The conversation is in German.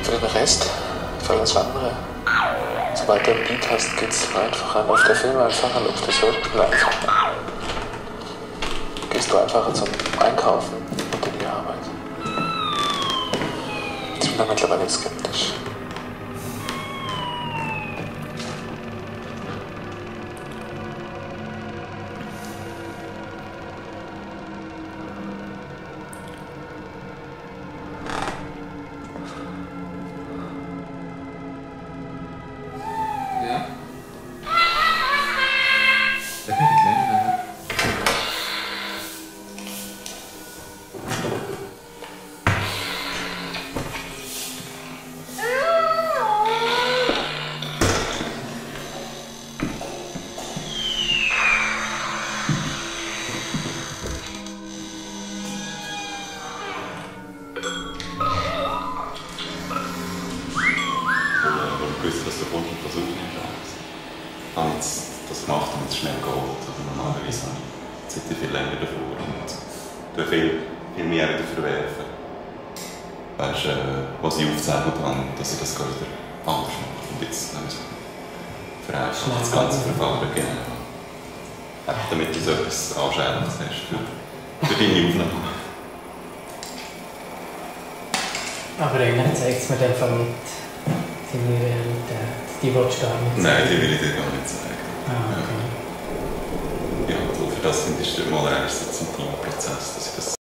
Für den Rest, für alles andere, sobald du einen Beat hast, geht's einfach an. Auf der Film einfach an, auf der Circle einfach. Gehst du einfach zum Einkaufen und in die Arbeit. Ich bin da mittlerweile skeptisch. Ja? Jag kan inte lämna henne. Ich wusste, dass du kommst und das aufnimmst. Ich habe jetzt das gemacht und es schnell geholt. Aber normalerweise habe ich jetzt viel länger davor und tue viel mehr wieder verwerfen. Weißt du, was ich aufgezeichnet habe, dass ich das wieder anders mache. Und jetzt vereinfacht das ganze Verfahren genau. Einfach damit du so etwas Anschauliches hast für deine Aufnahme. Aber irgendwann zeigt es mir dann von mit seine Realität. Die willst du gar nicht zeigen. Nein, die will ich dir gar nicht zeigen. Ah, okay. Ja, für das ist es mal erst ein Teamprozess, dass ich das